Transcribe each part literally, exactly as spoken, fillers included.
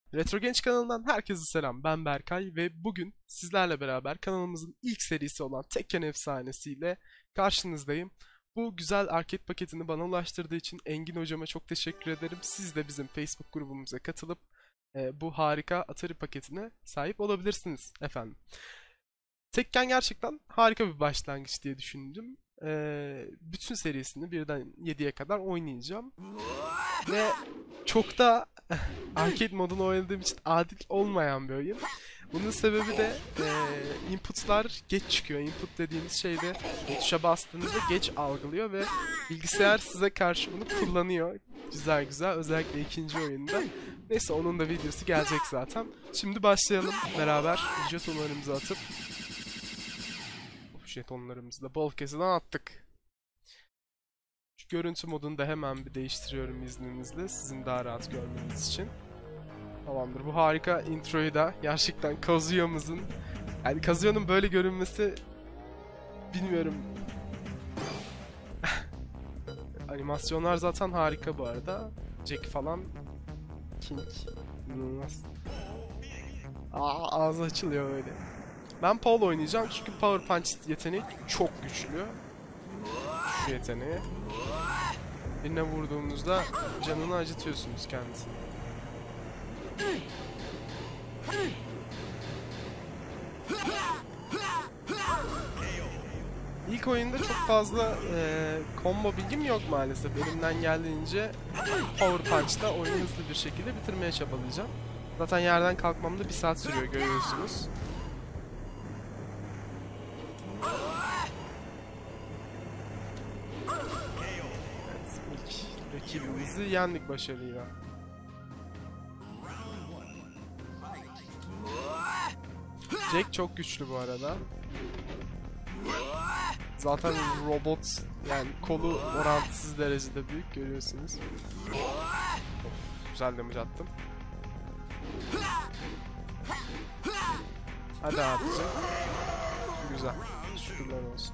Retro Genç kanalından herkese selam. Ben Berkay ve bugün sizlerle beraber kanalımızın ilk serisi olan Tekken Efsanesi'yle karşınızdayım. Bu güzel arcade paketini bana ulaştırdığı için Engin hocama çok teşekkür ederim. Siz de bizim Facebook grubumuza katılıp e, bu harika Atari paketine sahip olabilirsiniz efendim. Tekken gerçekten harika bir başlangıç diye düşündüm. E, bütün serisini birden yediye kadar oynayacağım. Ve çok da arcade modunu oynadığım için adil olmayan bir oyun. Bunun sebebi de e, inputlar geç çıkıyor. Input dediğimiz şey de tuşa bastığınızda geç algılıyor ve bilgisayar size karşı bunu kullanıyor. Güzel güzel, özellikle ikinci oyunda. Neyse, onun da videosu gelecek zaten. Şimdi başlayalım beraber jetonlarımızı atıp. Jetonlarımızı da bol keseden attık. Şu görüntü modunu da hemen bir değiştiriyorum izninizle, sizin daha rahat görmeniz için. Tamamdır. Bu harika introyu da gerçekten Kazuya'mızın, yani Kazuya'nın böyle görünmesi, bilmiyorum. Animasyonlar zaten harika bu arada. Jack falan King. İnanılmaz. Aa, ağzı açılıyor öyle. Ben Paul oynayacağım çünkü Power Punch yeteneği çok güçlü. Şu yeteneği. Birine vurduğunuzda canını acıtıyorsunuz kendisini. İlk oyunda çok fazla e, combo bilgim yok maalesef. Elimden geldiğince Power Punch'ta oyunu hızlı bir şekilde bitirmeye çabalayacağım. Zaten yerden kalkmamda bir saat sürüyor, görüyorsunuz. Evet, ilk rakibimizi yendik başarıyla. Jack çok güçlü bu arada. Zaten robot, yani kolu orantısız derecede büyük, görüyorsunuz. Of, güzel damage attım. Hadi abicim. Güzel. Şükürler olsun.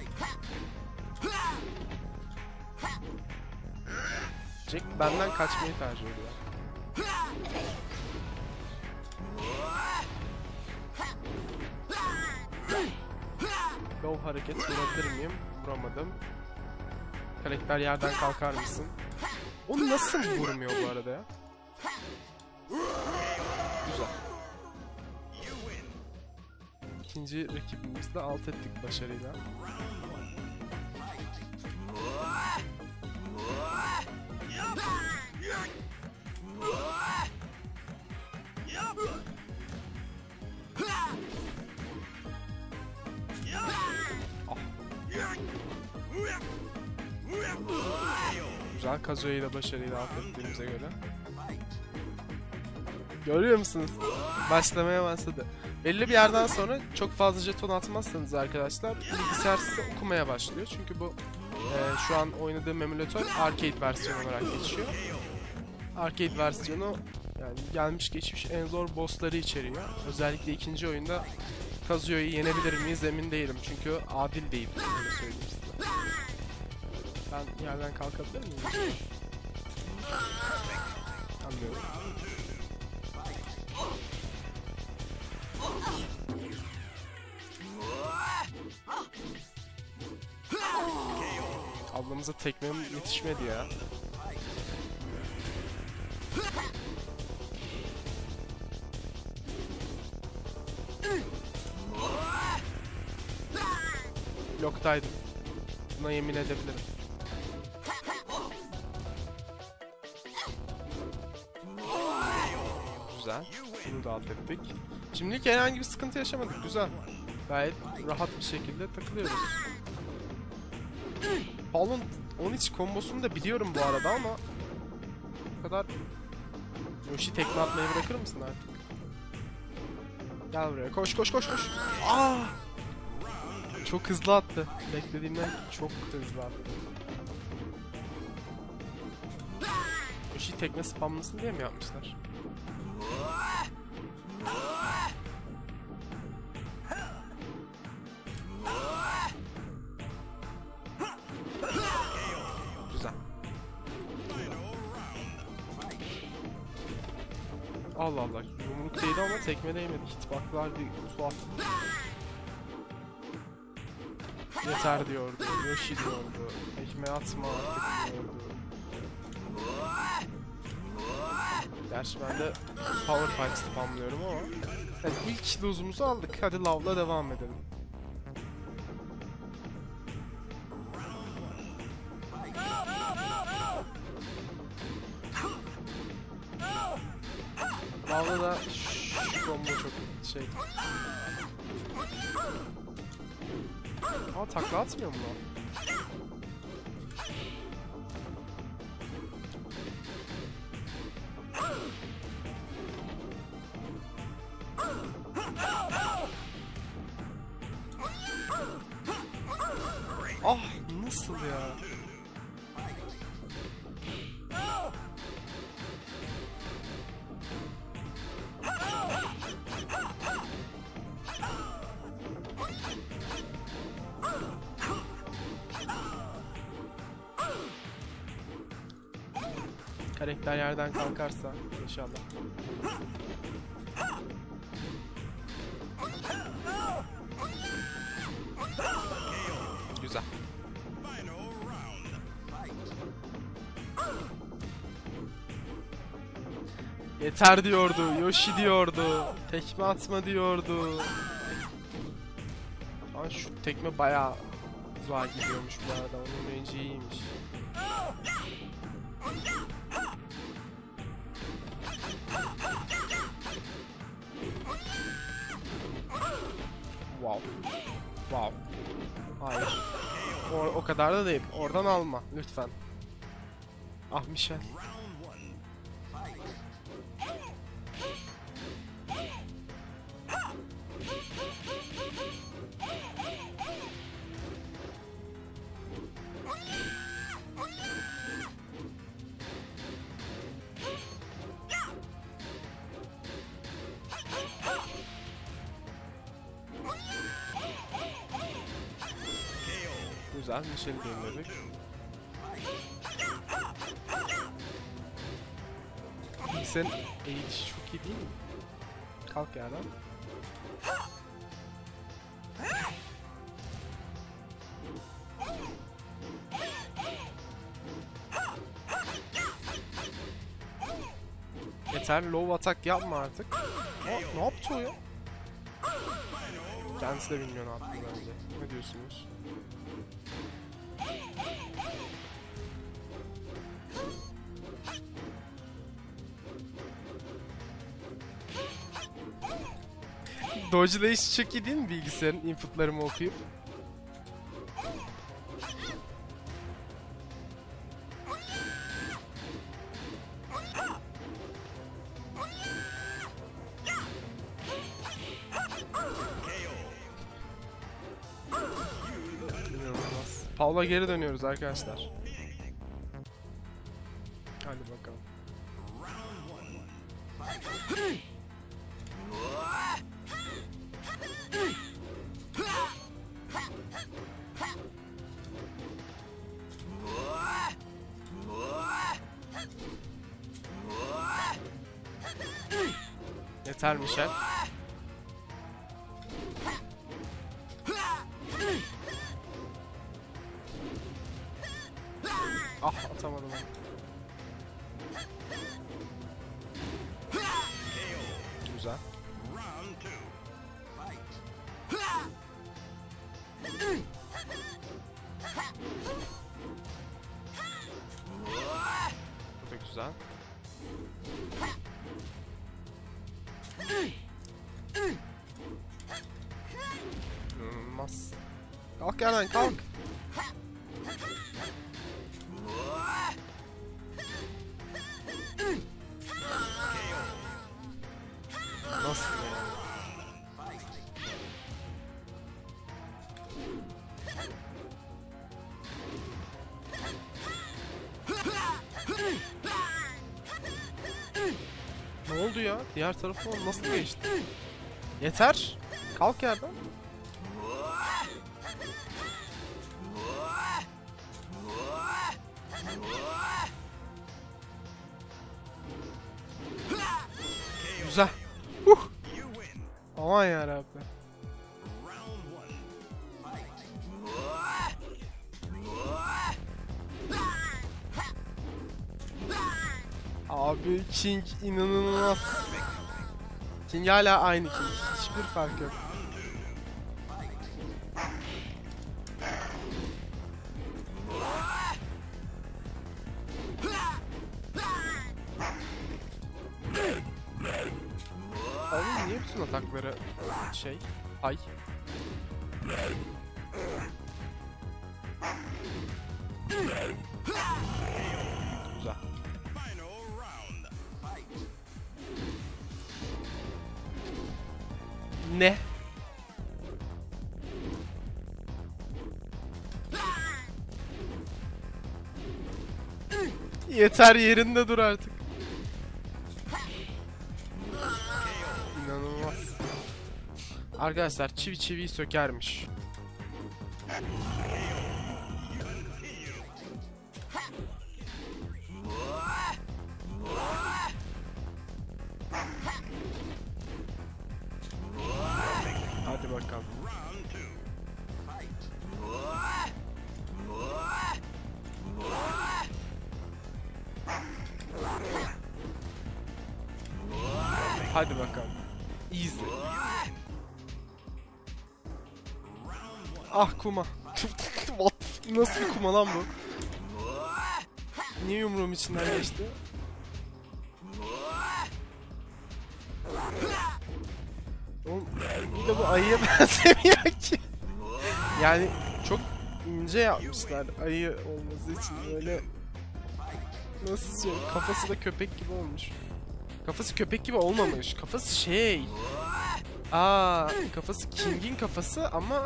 Jack benden kaçmayı tercih ediyor. Low hareket vurabilir miyim? Vuramadım. Karakter yerden kalkar mısın? O nasıl vurmuyor bu arada ya? Güzel. İkinci rakibimizi de alt ettik başarıyla. Güzel, Kazuya'yı da başarıyla alt ettiğimize göre. Görüyor musunuz? Başlamaya başladı. Belli bir yerden sonra çok fazla jeton atmazsanız arkadaşlar, bilgisayar size okumaya başlıyor. Çünkü bu e, şu an oynadığım emülatör arcade versiyonu olarak geçiyor. Arcade versiyonu yani gelmiş geçmiş en zor bossları içeriyor. Özellikle ikinci oyunda Kazuya'yı yenebilir miyiz emin değilim. Çünkü adil değil. Öyle söyleyeyim size. Ben yerden kalkabilir miyim? Anlıyorum. Ablamıza tekmem yetişmedi ya. Bloktaydım. Buna yemin edebilirim. Güzel. Bunu da alt ettik. Şimdilik herhangi bir sıkıntı yaşamadık. Güzel. Gayet rahat bir şekilde takılıyoruz. Paul'un on iç kombosunu da biliyorum bu arada ama bu kadar. Yoshi tekme atmayı bırakır mısın artık? Gel buraya. Koş koş koş koş. Aa! Çok hızlı attı. Beklediğimden çok hızlı attı. Yoshi tekme spamlasın diye mi yapmışlar? Güzel. Allah Allah. Yumruk değdi ama tekme değmedi. Hitbox'lar bir tuhaf. Yeter diyordu. Yoshi diyordu. Tekme atma artık diyordu. Gerçi ben de Power Punch spamlıyorum ama. Yani ilk lose'umuzu aldık. Hadi Love'la devam edelim. Love'la da şu combo çok şey. Aa, takla atmıyor mu lan? Ah, nasıl ya? Karakter yerden kalkarsa inşallah. Güzel. Yeter diyordu, Yoshi diyordu, tekme atma diyordu. Ama şu tekme bayağı uzağa gidiyormuş bu arada, onun range'i iyiymiş. Wow. Wow. Hayır. O, o kadar da değil. Oradan alma lütfen. Ah Michel. Güzel, Michel'i denedik. Sen eğiliş çok iyi değil mi? Kalk yerden. Yeter, low atak yapma artık. Aa, ne yaptı o ya? Kendisi de bilmiyor ne yaptı bence. Ne diyorsunuz? Dodge'layış çok iyi değil mi bilgisayarın inputlarımı okuyup? Paul'a geri dönüyoruz arkadaşlar. Hadi bakalım. Yeter Michel. Ah, atamadım. Güzel. Bu da güzel. İnanılmaz. Kalk yerden, kalk. Nasıl ya? Ne oldu ya? Diğer tarafa nasıl geçti? Yeter. Kalk yerden. Güzel. Huh. Aman yarabbim. Abi King inanılmaz. King hala aynı King. Hiçbir fark yok. Abi niye bütün atakları şey? Ay. Güzel. Ne? Yeter, yerinde dur artık. İnanılmaz. Arkadaşlar çivi çiviyi sökermiş. Hadi bakalım. Hadi bakalım. Easy. Ah kuma. What? Nasıl bir kuma lan bu? Niye yumruğum içinden geçti? Oğlum, bir de bu ayıya benzemiyor ki. Yani çok ince yapmışlar ayı olması için, böyle nasıl şey, kafası da köpek gibi olmuş. Kafası köpek gibi olmamış. Kafası şey. Aa, kafası King'in kafası ama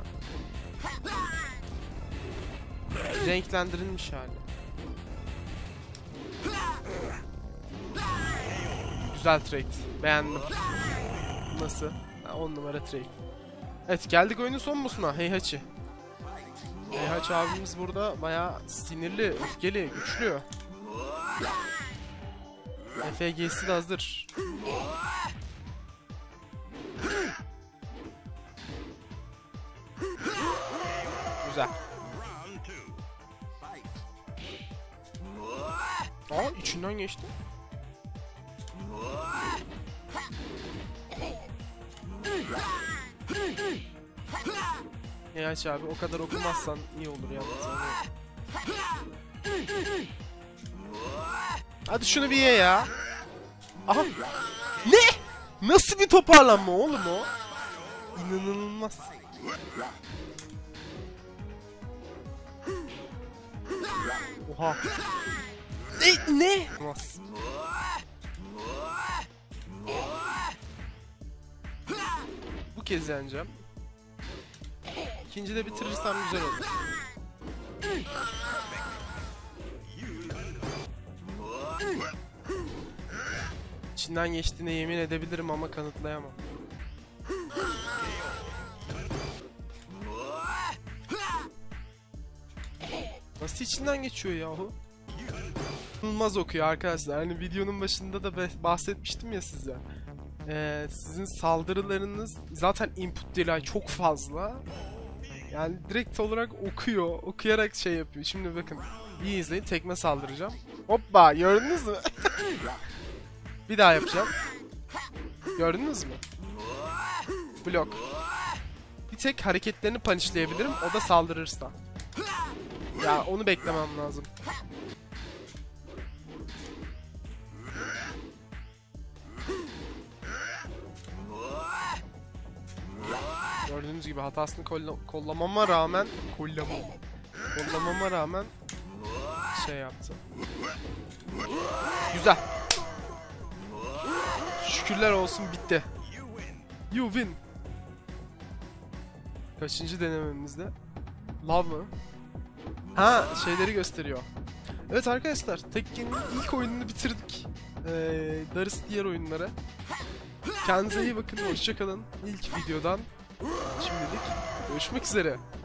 renklendirilmiş hali. Güzel trade. Beğendim. Nasıl? on numara trade. Evet, geldik oyunun son boss'una. Heihachi. Heihachi abimiz burada bayağı sinirli, öfkeli, güçlü. F G'si de hazır. Güzel. Aa, içinden geçti. Heihachi abi, o kadar okumazsan iyi olur ya. Hadi şunu bir ye ya. Aha. Ne? Nasıl bir toparlanma oğlum o? İnanılmaz. Oha. Ne? Ne? Nasıl? Bu kez yeneceğim. İkincide bitirirsem güzel olur. İçinden geçtiğine yemin edebilirim ama kanıtlayamam. Nasıl içinden geçiyor yahu? İnanılmaz okuyor arkadaşlar. Hani videonun başında da bahsetmiştim ya size. Ee, sizin saldırılarınız zaten input delay çok fazla. Yani direkt olarak okuyor. Okuyarak şey yapıyor. Şimdi bakın. İyi izleyin. Tekme saldıracağım. Hoppa! Gördünüz mü? Bir daha yapacağım. Gördünüz mü? Blok. Bir tek hareketlerini punchlayabilirim. O da saldırırsa. Ya onu beklemem lazım. Gördüğünüz gibi hatasını kolla kollamama rağmen kollamam. Kollamama rağmen şey yaptı. Güzel. Şükürler olsun, bitti. You win. Kaçıncı denememizde? Love mı? Ha, şeyleri gösteriyor. Evet arkadaşlar, Tekken'in ilk oyununu bitirdik. Ee, darısı diğer oyunlara. Kendinize iyi bakın, hoşça kalın. İlk videodan şimdilik görüşmek üzere.